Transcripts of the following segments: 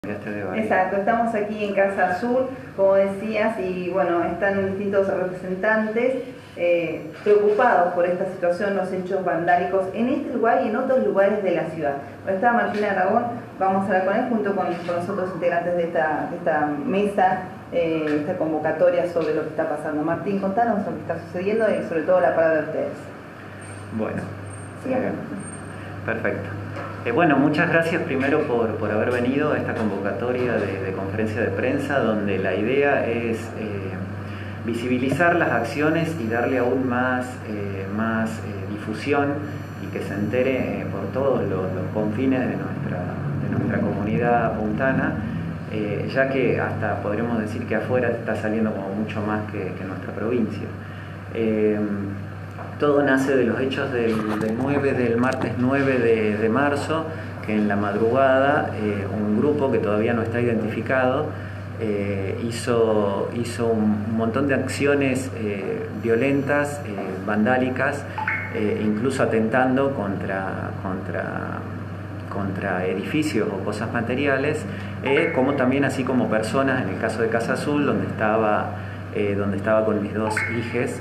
Exacto, estamos aquí en Casa Azul, como decías, y bueno, están distintos representantes preocupados por esta situación, los hechos vandálicos en este lugar y en otros lugares de la ciudad. Bueno, está Martín Aragón, vamos a hablar con él junto con los otros integrantes de esta mesa, esta convocatoria sobre lo que está pasando. Martín, contanos lo que está sucediendo y sobre todo la palabra de ustedes. Bueno, Sí, perfecto. Bueno, muchas gracias primero por haber venido a esta convocatoria de conferencia de prensa, donde la idea es visibilizar las acciones y darle aún más difusión y que se entere por todos los confines de nuestra comunidad puntana, ya que hasta podríamos decir que afuera está saliendo como mucho más que nuestra provincia. Todo nace de los hechos del martes 9 de marzo, que en la madrugada un grupo que todavía no está identificado hizo un montón de acciones violentas, vandálicas, incluso atentando contra edificios o cosas materiales, como también así como personas, en el caso de Casa Azul, donde estaba con mis dos hijes,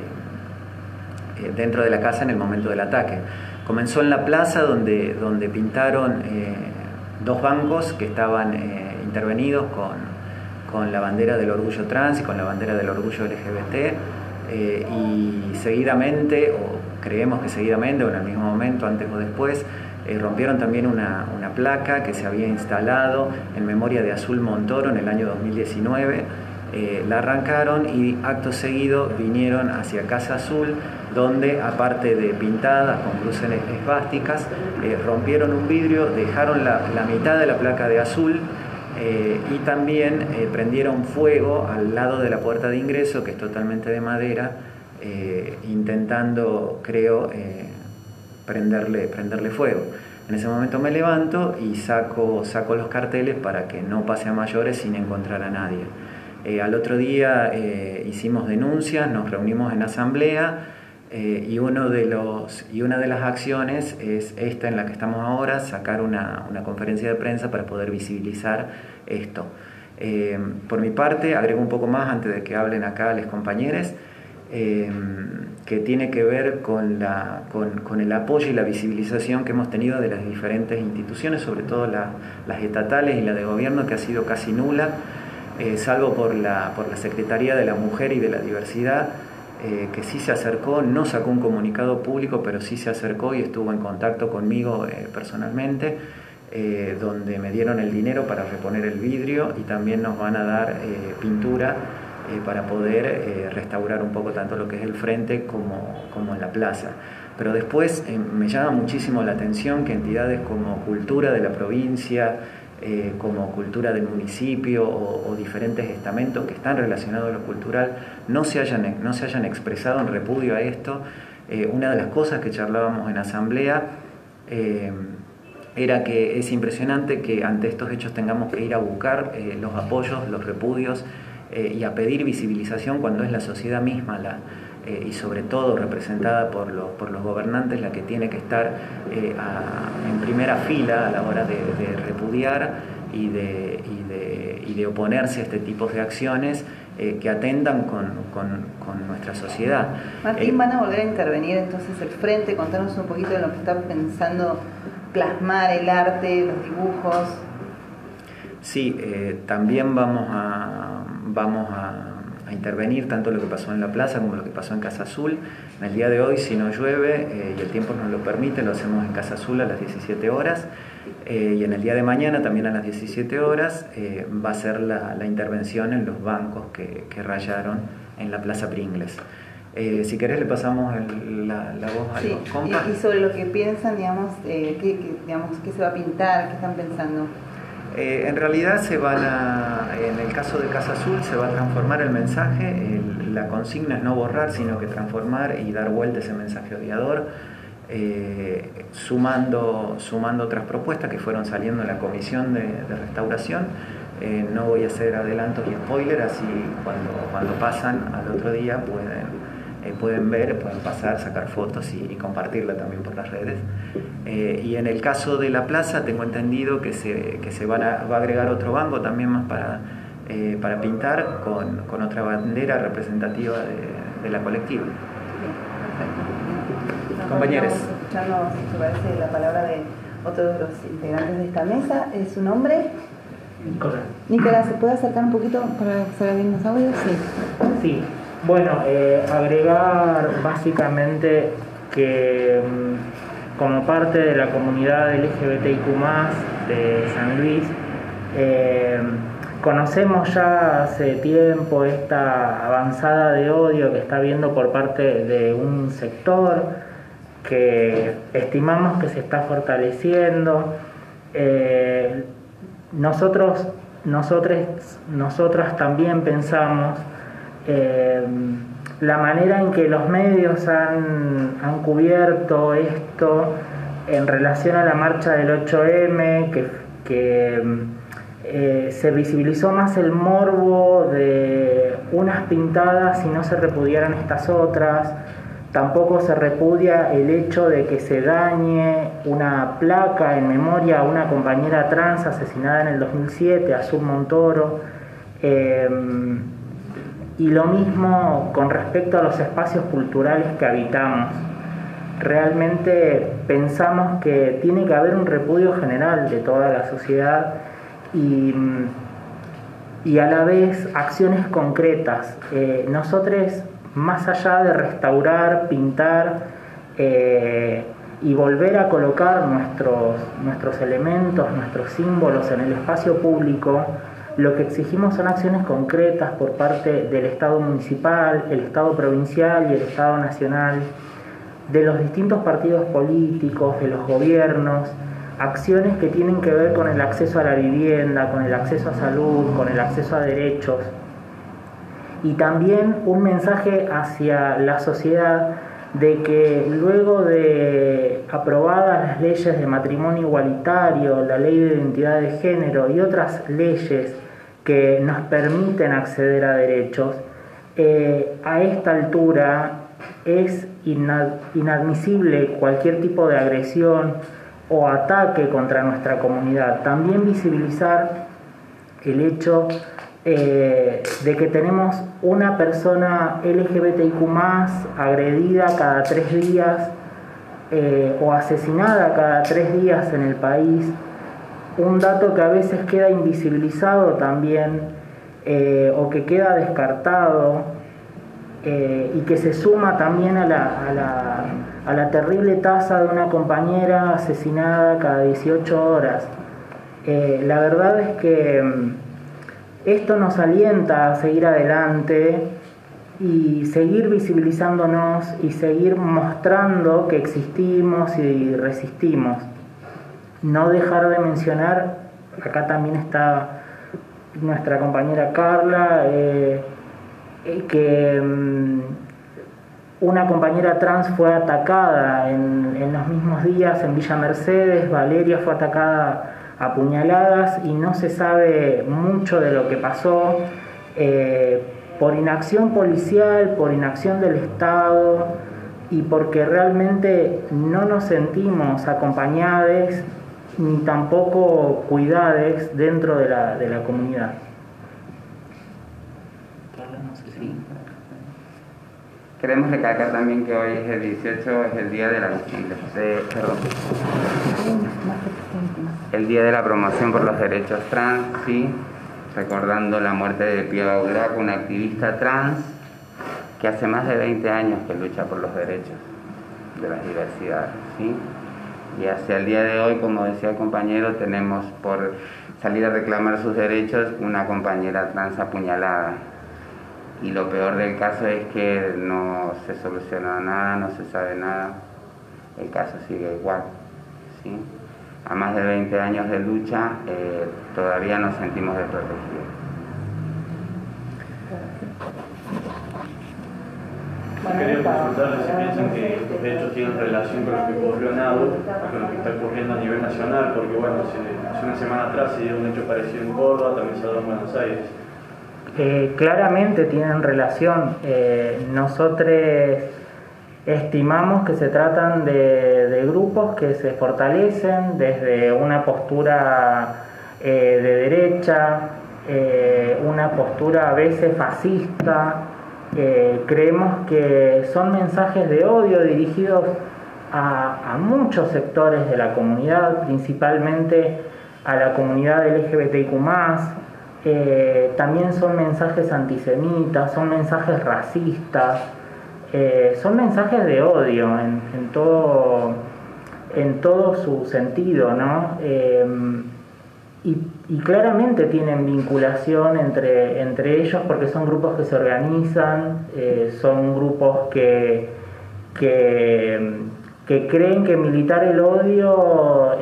dentro de la casa en el momento del ataque. Comenzó en la plaza donde pintaron dos bancos que estaban intervenidos con la bandera del orgullo trans y con la bandera del orgullo LGBT, y seguidamente, o creemos que seguidamente, o en el mismo momento, antes o después, rompieron también una placa que se había instalado en memoria de Azul Montoro en el año 2019. La arrancaron y acto seguido vinieron hacia Casa Azul, donde aparte de pintadas con cruces esvásticas, rompieron un vidrio, dejaron la mitad de la placa de azul, y también prendieron fuego al lado de la puerta de ingreso, que es totalmente de madera, intentando, creo, prenderle fuego. En ese momento me levanto y saco los carteles para que no pase a mayores sin encontrar a nadie. Al otro día hicimos denuncias, nos reunimos en asamblea, y una de las acciones es esta en la que estamos ahora, sacar una conferencia de prensa para poder visibilizar esto. Por mi parte, agrego un poco más antes de que hablen acá los compañeros, que tiene que ver con el apoyo y la visibilización que hemos tenido de las diferentes instituciones, sobre todo las estatales y la de gobierno, que ha sido casi nula, salvo por la Secretaría de la Mujer y de la Diversidad, que sí se acercó, no sacó un comunicado público, pero sí se acercó y estuvo en contacto conmigo personalmente, donde me dieron el dinero para reponer el vidrio y también nos van a dar pintura para poder restaurar un poco tanto lo que es el frente como en la plaza. Pero después me llama muchísimo la atención que entidades como Cultura de la provincia, como Cultura del municipio o diferentes estamentos que están relacionados a lo cultural no se hayan expresado en repudio a esto. Una de las cosas que charlábamos en asamblea era que es impresionante que ante estos hechos tengamos que ir a buscar los apoyos, los repudios, y a pedir visibilización cuando es la sociedad misma y sobre todo representada por los gobernantes la que tiene que estar en primera fila a la hora de repudiar y de oponerse a este tipo de acciones que atentan con nuestra sociedad. Martín, ¿van a volver a intervenir entonces el frente? Contanos un poquito de lo que están pensando plasmar, el arte, los dibujos. Sí, también vamos a intervenir tanto lo que pasó en la plaza como lo que pasó en Casa Azul. En el día de hoy, si no llueve y el tiempo nos lo permite, lo hacemos en Casa Azul a las 17 horas, y en el día de mañana también a las 17 horas va a ser la intervención en los bancos que rayaron en la Plaza Pringles. Si querés le pasamos la voz a los compas. Y sobre lo que piensan, digamos, qué se va a pintar, qué están pensando. En realidad en el caso de Casa Azul se va a transformar el mensaje, la consigna es no borrar, sino que transformar y dar vuelta ese mensaje odiador, sumando otras propuestas que fueron saliendo en la comisión de restauración. No voy a hacer adelantos y spoilers, así cuando pasan al otro día pueden pueden ver, pueden pasar, sacar fotos y compartirla también por las redes. Y en el caso de la plaza tengo entendido que se va a agregar otro banco también más para pintar con otra bandera representativa de la colectiva. Compañeros. Estamos escuchando, si te parece, la palabra de otro de los integrantes de esta mesa. ¿Es su nombre? Nicolás. Nicolás, ¿se puede acercar un poquito para que se vean bien los audios? Sí. Sí, bueno, agregar básicamente que como parte de la comunidad LGBTIQ+, de San Luis, conocemos ya hace tiempo esta avanzada de odio que está habiendo por parte de un sector que estimamos que se está fortaleciendo. Nosotras también pensamos la manera en que los medios han cubierto esto en relación a la marcha del 8M, que se visibilizó más el morbo de unas pintadas y no se repudiaran estas otras. Tampoco se repudia el hecho de que se dañe una placa en memoria a una compañera trans asesinada en el 2007, Azul Montoro. Y lo mismo con respecto a los espacios culturales que habitamos. Realmente pensamos que tiene que haber un repudio general de toda la sociedad y a la vez acciones concretas. Nosotros, más allá de restaurar, pintar y volver a colocar nuestros elementos, nuestros símbolos en el espacio público, lo que exigimos son acciones concretas por parte del Estado municipal, el Estado provincial y el Estado nacional, de los distintos partidos políticos, de los gobiernos, acciones que tienen que ver con el acceso a la vivienda, con el acceso a salud, con el acceso a derechos. Y también un mensaje hacia la sociedad de que luego de aprobadas las leyes de matrimonio igualitario, la ley de identidad de género y otras leyes que nos permiten acceder a derechos, a esta altura es inadmisible cualquier tipo de agresión o ataque contra nuestra comunidad. También visibilizar el hecho de que tenemos una persona LGBTIQ+ agredida cada 3 días o asesinada cada 3 días en el país, un dato que a veces queda invisibilizado también o que queda descartado y que se suma también a la terrible tasa de una compañera asesinada cada 18 horas. La verdad es que esto nos alienta a seguir adelante y seguir visibilizándonos y seguir mostrando que existimos y resistimos. No dejar de mencionar, acá también está nuestra compañera Carla, que una compañera trans fue atacada en los mismos días en Villa Mercedes. Valeria fue atacada a puñaladas y no se sabe mucho de lo que pasó por inacción policial, por inacción del Estado y porque realmente no nos sentimos acompañados ni tampoco cuidados dentro de la comunidad. Queremos recalcar también que hoy es el 18, es el día de el día de la promoción por los derechos trans, ¿sí? Recordando la muerte de Pia Baudelaire, una activista trans que hace más de 20 años que lucha por los derechos de las diversidades, ¿sí? Y hacia el día de hoy, como decía el compañero, tenemos por salir a reclamar sus derechos una compañera trans apuñalada. Y lo peor del caso es que no se soluciona nada, no se sabe nada, el caso sigue igual, ¿sí? A más de 20 años de lucha, todavía nos sentimos desprotegidos. Quería consultarles si piensan que estos hechos tienen relación con lo que ocurrió en Nado, con lo que está ocurriendo a nivel nacional, porque bueno, hace una semana atrás se dio un hecho parecido en Córdoba, también se dio en Buenos Aires. Claramente tienen relación. Nosotros estimamos que se tratan de grupos que se fortalecen desde una postura de derecha, una postura a veces fascista. Creemos que son mensajes de odio dirigidos a muchos sectores de la comunidad, principalmente a la comunidad LGBTIQ+. También son mensajes antisemitas, son mensajes racistas, son mensajes de odio en todo su sentido, ¿no? Y claramente tienen vinculación entre ellos porque son grupos que se organizan, son grupos que creen que militar el odio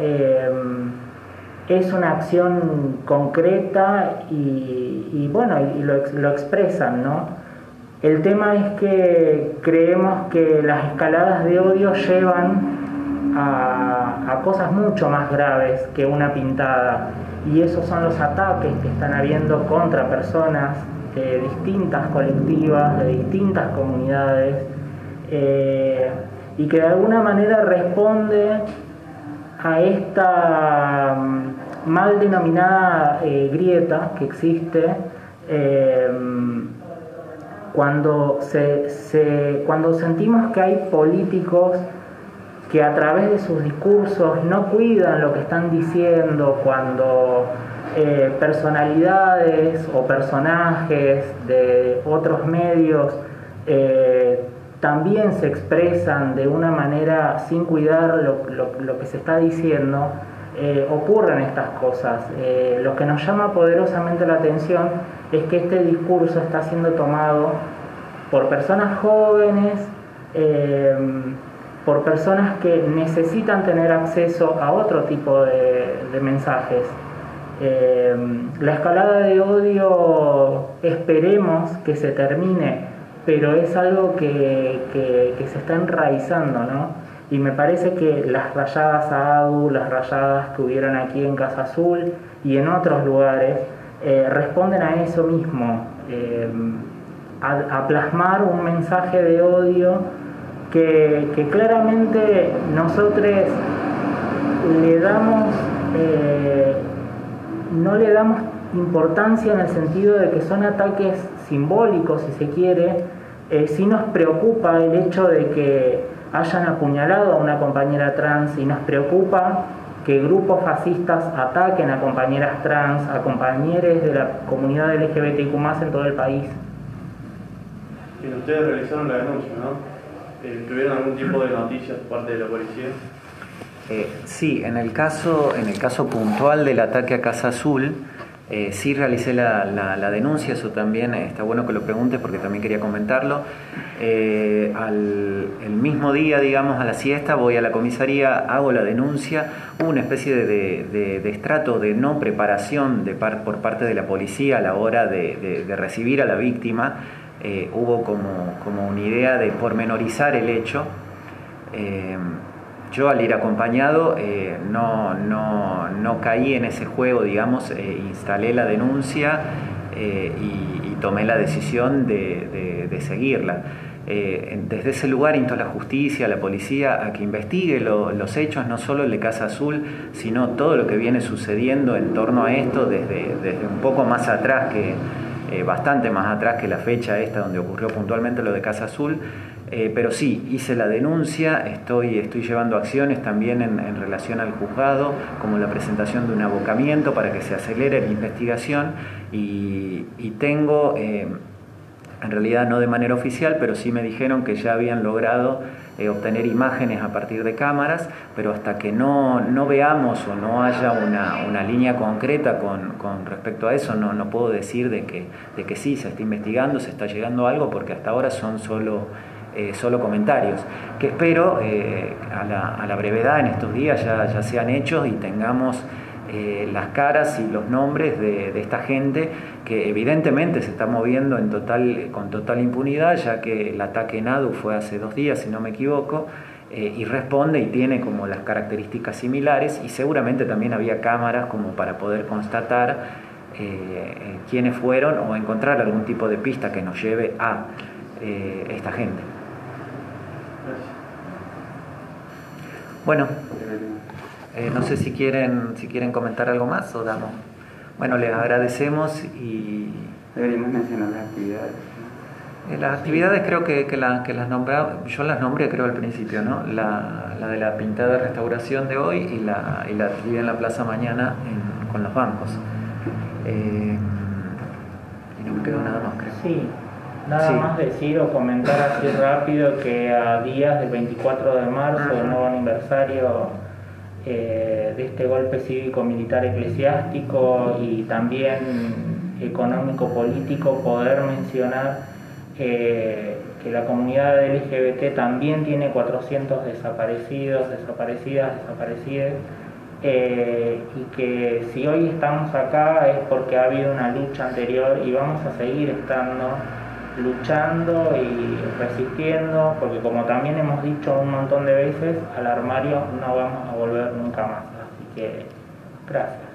es una acción concreta y lo expresan, ¿no? El tema es que creemos que las escaladas de odio llevan a cosas mucho más graves que una pintada, y esos son los ataques que están habiendo contra personas de distintas colectivas, de distintas comunidades, y que de alguna manera responde a esta mal denominada grieta que existe cuando sentimos que hay políticos que a través de sus discursos no cuidan lo que están diciendo, cuando personalidades o personajes de otros medios también se expresan de una manera sin cuidar lo que se está diciendo, ocurren estas cosas. Lo que nos llama poderosamente la atención es que este discurso está siendo tomado por personas jóvenes, por personas que necesitan tener acceso a otro tipo de mensajes. La escalada de odio esperemos que se termine, pero es algo que se está enraizando, ¿no? Y me parece que las rayadas a ADU, las rayadas que hubieron aquí en Casa Azul y en otros lugares, responden a eso mismo, a plasmar un mensaje de odio que claramente nosotros no le damos importancia en el sentido de que son ataques simbólicos, si se quiere. Sí nos preocupa el hecho de que hayan apuñalado a una compañera trans, y nos preocupa que grupos fascistas ataquen a compañeras trans, a compañeros de la comunidad LGBTIQ+ en todo el país. Bien, ustedes realizaron la denuncia, ¿no? ¿Tuvieron algún tipo de noticias por parte de la policía? Sí, en el caso puntual del ataque a Casa Azul, sí realicé la denuncia. Eso también está bueno que lo preguntes porque también quería comentarlo. El mismo día, digamos, a la siesta, voy a la comisaría, hago la denuncia. Hubo una especie de estrato de no preparación por parte de la policía a la hora de recibir a la víctima. Hubo como una idea de pormenorizar el hecho. Yo al ir acompañado no caí en ese juego, digamos, instalé la denuncia y tomé la decisión de seguirla. Desde ese lugar insto a la justicia, a la policía, a que investigue los hechos, no solo el de Casa Azul, sino todo lo que viene sucediendo en torno a esto desde un poco más atrás, bastante más atrás que la fecha esta donde ocurrió puntualmente lo de Casa Azul. Pero sí, hice la denuncia, estoy llevando acciones también en relación al juzgado, como la presentación de un abocamiento para que se acelere la investigación, y tengo, en realidad no de manera oficial, pero sí me dijeron que ya habían logrado obtener imágenes a partir de cámaras, pero hasta que no veamos o no haya una línea concreta con respecto a eso, no puedo decir de que sí, se está investigando, se está llegando a algo, porque hasta ahora son solo comentarios, que espero a la brevedad en estos días ya sean hechos y tengamos las caras y los nombres de esta gente que evidentemente se está moviendo con total impunidad, ya que el ataque en ADU fue hace 2 días, si no me equivoco, y responde y tiene como las características similares, y seguramente también había cámaras como para poder constatar quiénes fueron o encontrar algún tipo de pista que nos lleve a esta gente. Bueno, no sé si quieren comentar algo más o damos. Bueno, les agradecemos y... Deberíamos mencionar las actividades. Las actividades creo que las nombraba, yo las nombré creo al principio, ¿no? La de la pintada de restauración de hoy y la actividad en la plaza mañana con los bancos. Y no me quedó nada más, creo. Sí, nada más decir o comentar así rápido que a días del 24 de marzo, el nuevo aniversario de este golpe cívico-militar eclesiástico y también económico-político, poder mencionar que la comunidad LGBT también tiene 400 desaparecidos, desaparecidas, y que si hoy estamos acá es porque ha habido una lucha anterior y vamos a seguir estando luchando y resistiendo, porque como también hemos dicho un montón de veces, al armario no vamos a volver nunca más. Así que gracias.